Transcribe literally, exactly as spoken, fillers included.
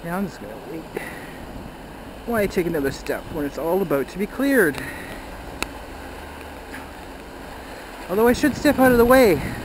Now I'm just going to wait. Why take another step when it's all about to be cleared? Although I should step out of the way.